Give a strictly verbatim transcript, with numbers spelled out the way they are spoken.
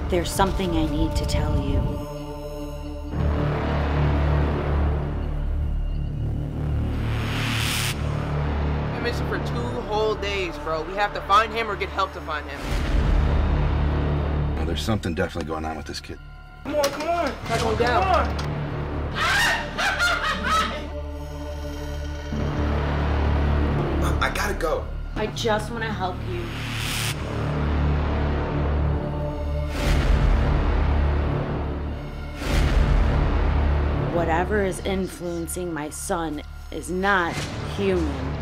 There's something I need to tell you. I'm missing for two whole days, bro. We have to find him or get help to find him. Well, there's something definitely going on with this kid. Come on, come on. Not going down. On. I gotta go. I just want to help you. Whatever is influencing my son is not human.